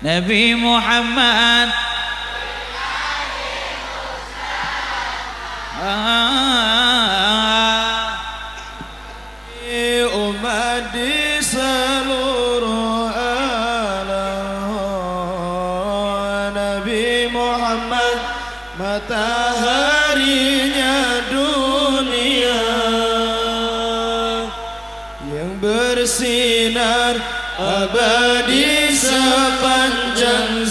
Nabi Muhammad. Umat di seluruh alam, Nabi Muhammad mataharinya dunia yang bersinar abadi sepanjang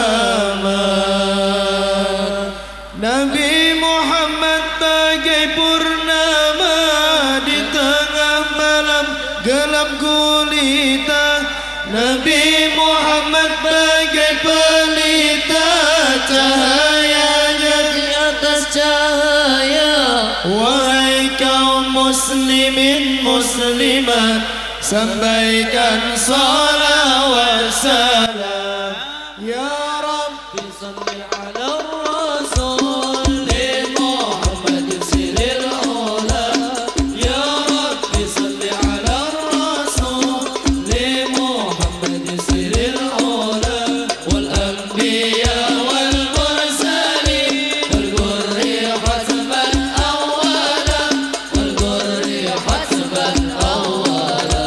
zaman. Nabi Muhammad bagai purnama di tengah malam gelap gulita. Nabi Muhammad bagai pelita cahayanya di atas cahaya. Wahai kaum muslimin muslimat, sampaikan salawat salam. Ya Rabbi salli ala Rasul li Muhammad siril ula. Ya Rabbi salli ala Rasul li Muhammad siril ula. Wal anbiya wal mursalin wal gurri hasban awwala. Wal gurri hasban awwala.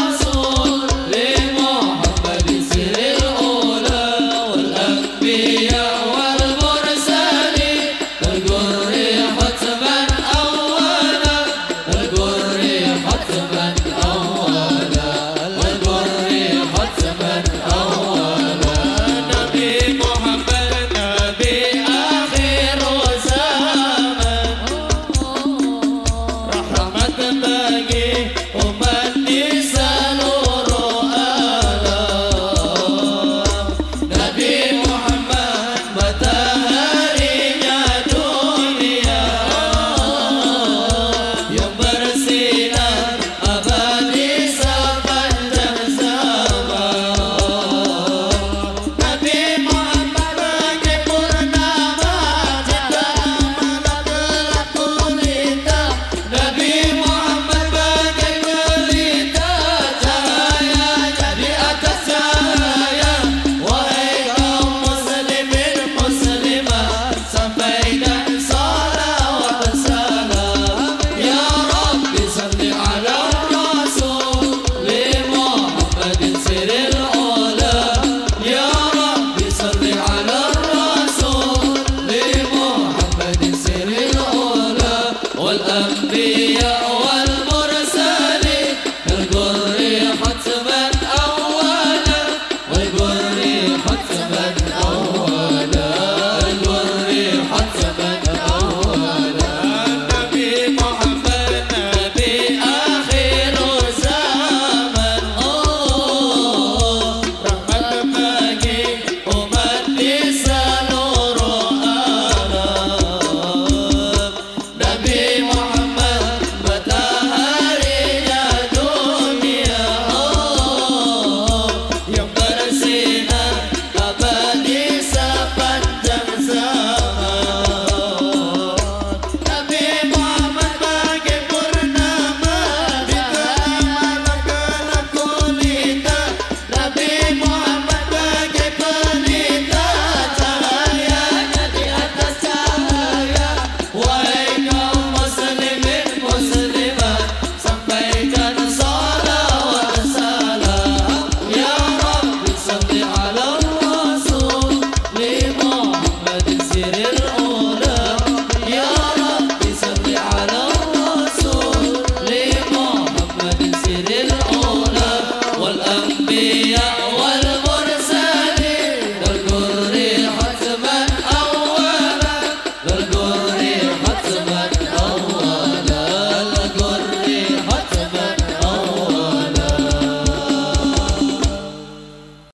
Be